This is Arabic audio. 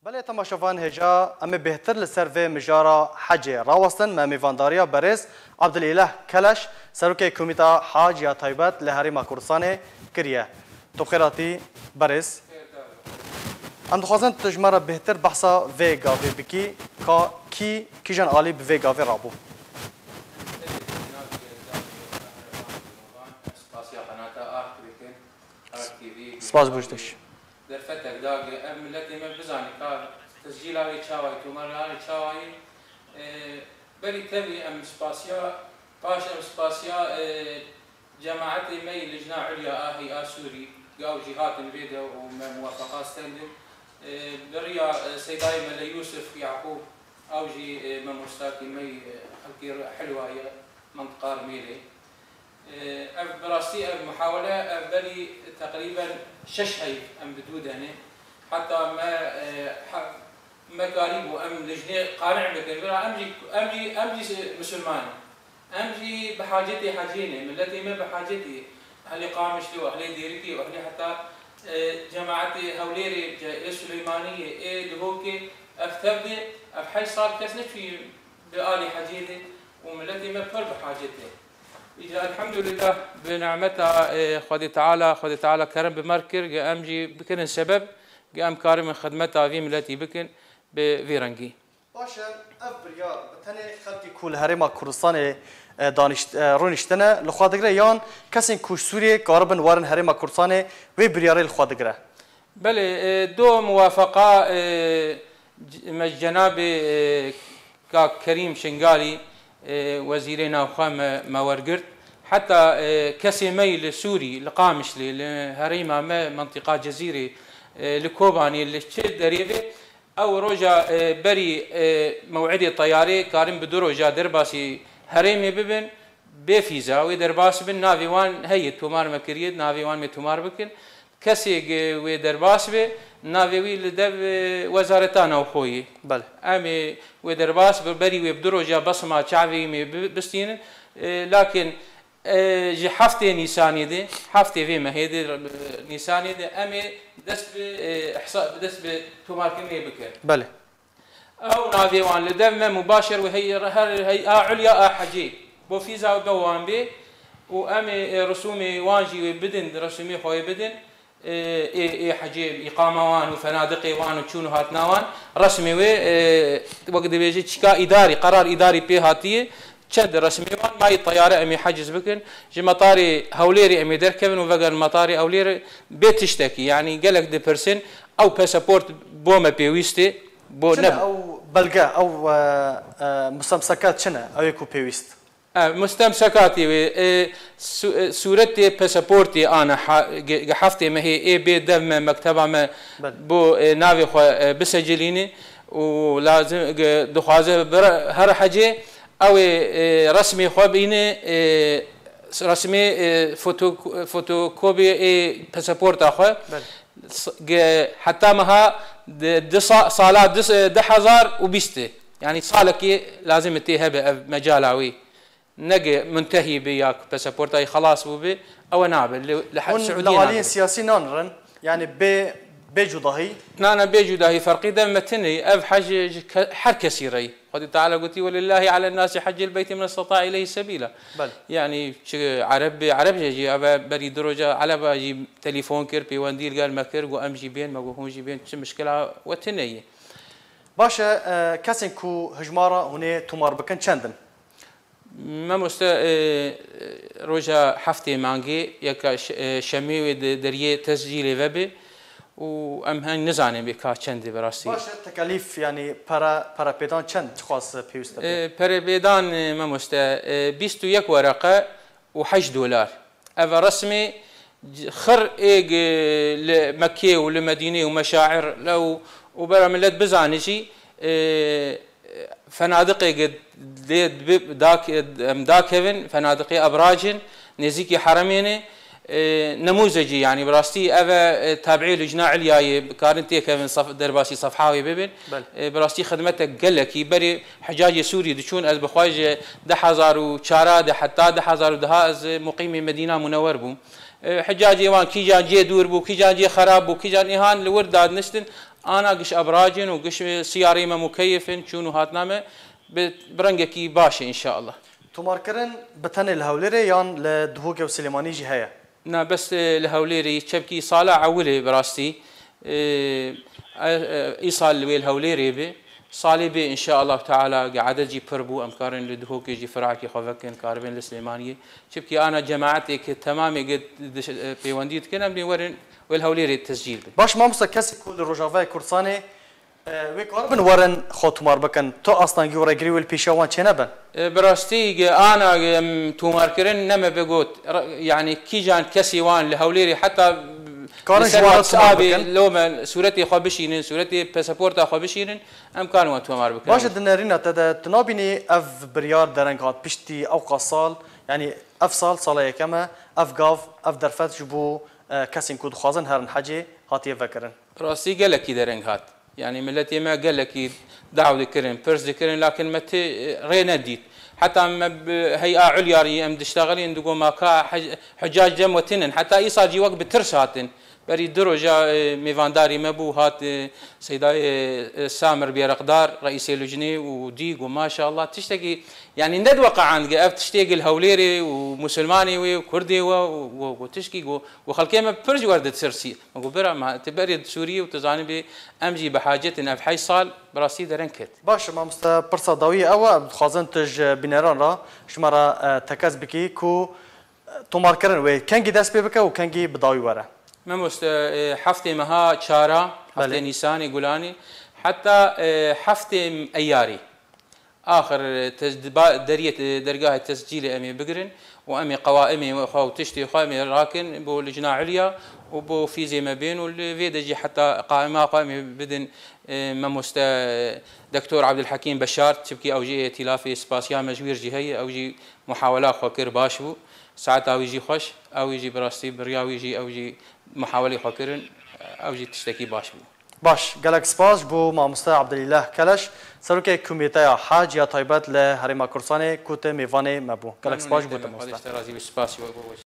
بله تماشاوان هجا اما بهتر لسر و مجارا حج راوستن ما میوانداریا برز عبدالاله کلش سروک کمیتا حاج یا تایبت لهریم کردستان کریه تو خیراتی برز ام دخوازن تجمره بهتر بحثا و گاوی بکی کی جان عالی به گاوی رابو سپاس بوجدش در فتك داقي ام التي ما بزاني كار تسجيل على تشاوي تومر على تشاوي بلي تبي ام سباسيا باش ام سباسيا جماعتي مي لجنة عليا هي سوري قاو جهات الفيديو وموافقات ستندم بريا سيداي ملا يوسف يعقوب اوجي ممرستاكي مي حكي حلوه هي منطقه رميلي براستي محاولة بلي تقريبا 6 هي ام بدود هنا حتى ما قريب وام لجنة قانع بكن امجي مسلمان امجي بحاجتي حاجيني ملتي ما بحاجتي اهلي قامش لي واهلي ديرتي واهلي حتى جماعتي هوليري سليمانية دهوكي افتبدي افحي صار كسنت في بآلي حاجتي وملتي ما بكل بحاجتي الحمد لله بنعمتها خدي تعالى كرم بمركر امجي بكن السبب قام كارم خدمتها في ملتي بكن بفيرنجي باشا افريار بتني خلقي كل هرم كردستان دانشت رونشتنه لخوادگره یان کسین کوش سوریه قاربن وارن هرم کردستان و بریاره لخوادگره بله دو موافقه جناب كريم شنقالي وزيري ناوخا ما ورقرت حتى كسي ميل سوري لقامش لي لهريمة منطقة جزيرة لكوباني اللي تشد دريبه او روجا بري موعدي طياري كارم بدروجا درباسي هريمي ببن بفيزا ودرباس بن نافيوان هي تومار مكريد نافيوان متومار بكن كسي ودرباس به نافيوي لدب وزارتنا وخوي بله امي ودرباس بري وبدروجا بصمه شعبي بستين لكن جي حفتي نيساني دي حفتي في مهيدي نيساني دي امي دس باحصاء دس بتومار كمي بكر بله او نافيوان لدم مباشر وهي هي عليا حجي بو فيزا وبوان بي وامي رسومي واجي بدن رسومي خوي بدن اي حجي اقامه وان وفنادقي وان وشونو هاتنا وان رسمي وقت بيجي تشكا اداري قرار اداري بي هاتيه شد رسمي وان ماي الطياره امي حجز بكن جي مطاري هوليري امي دركبن وفقر مطاري هوليري بيت تشتكي يعني قالك دي بيرسن او باسبورت بوما بيويستي بو نب او بلغا او مستمسكات شنو او يكو بيويست مستمسكاتي صورتي باسبورتي انا حفتي ما هي اي بي دم مكتبه ما بو نافي بسجليني ولازم دخوازه هر حاجه او رسمي خبيني رسمي فوتوكوبي اي باسبورت اخو حتى مها صالات 10,000 وبيسته يعني صالك لازم تيها بمجالاوي نجي منتهي بياك باسبورت اي خلاص بوبي او نابل لحد سعوديه لوالين سياسي نانرن يعني بجداهي نانا بجداهي فرقي دم متني اف حج حر كثيري قد تعالى قلتي ولله على الناس حج البيت من استطاع اليه سبيلا بل. يعني عرب جي ابا بري درجه على باجي تليفون كيربي ونديل قال ما كير وامجي بين ما هو جي بين مشكله وتنيه باشا كاسن كو هجماره هنا تمار بكن چندن ما مست روجا حفتي مانجي يك شمي دريه تسجيل وبي وام هن نزاني بكا چندي براسي باشه تكاليف يعني para بيدان چند خاص بيوست para بيدان ما مست 21 ورقه و$8 اف رسمي خر ايج لمكيه ولمدينه ومشاعر لو وبرملت بزانشي فنادقي قد داكفن فنادقي ابراجن نزيكي حرميني نموذجي يعني براستي افا تابعي لجنة عليا كارنتي كيفن درباسي صفحاوي ببن براستي خدمتك قال لك بري حجاجي سوري دشون از بخواج 10,000 حتى 10,000 از مقيم مدينه منور بو حجاجي وان كي جان جي دور بو كي جان جي خراب بو كي جان ايهان لورداد نشتن انا قش ابراجن وقش سياري ما مكيفن شنو هاتنامه برنجكي باشا ان شاء الله. توماركرن بتن الهوليري يان لدهوك وسليماني جهية. نا بس الهوليري شبكي صالة عولي براستي ايصال ويل هوليري به صالي به ان شاء الله تعالى قاعد اجي بربو امكارن لدهوك يجي فرعكي خوفكن كاربين السليمانيه شبكي انا جماعتي تمامي قد بيونديت كنا بدي ورن والهوليري التسجيل به. باش ما مسكسي كل روجافاي كورساني ويكاربن ورن خوتمار بكن تو اصلا جورا جري والبيشاوان چنبن براستي انا تومار كرن نما بقوت يعني كي جان كسي وان لهوليري حتى كارن لو ما صورتي خو بشينن صورتي باسبورت خو بشينن امكان وان تومار بكن باش دنارينا تنابيني اف بريار درنغات بشتي او قصال يعني اف صاله كما اف غاف اف درفت جبو كاسين كود خوازن هرن حاجه هاتي فكرن راسي قال لك درنغات يعني ملتي ما قال لك دعوه ذكرن بيرس ذكرن لكن متى رينا ديت حتى هيئه عليا ام تشتغلين دقوا ما كا حجاج جم وتنن حتى ايصال جي وقت بترساتن بري درجه ميفانداري مبو هات سيداي سامر بيرقدار رئيس اللجنه وديق وما شاء الله تشتكي يعني ندوقع عند اف تشتكي الهوليري ومسلماني وكردي وتشكي وخلكي ما برج ورده سرسي مقبره ما تبرد سوري وتزانبي امجي بحاجه اف حي صال براسي درنكت باش ما مستا برصا ضويه او خازن تج بنيران را شمره تكاز بكي كو تومار كرن وي كانجي داس بيبكا وكانجي بضاوي ورا ما مست حفتي مها شارع حفتي نيساني قولاني حتى حفتي اياري اخر دريه درجاه التسجيل امي بقرن وامي قوائمي وخو تشتي قائمي راكن بو لجنه عليا وبو في زي ما بين والفيدجي حتى قائمه بدن ما مست دكتور عبد الحكيم بشار تبكي او جي ائتلافي سباسيا مجوير جهيه او جي محاولات خكر باشبو ساعات او يجي خوش او يجي براستي برياو يجي او يجي محاوله خكرن او يجي تشتكي باشبو باش قالك سباس بو ماموستا عبد الاله كلش سروكي كوميتايا حاج يا طيبات لهريما كورساني كوت ميفاني مبو قالك سباس بو تموستا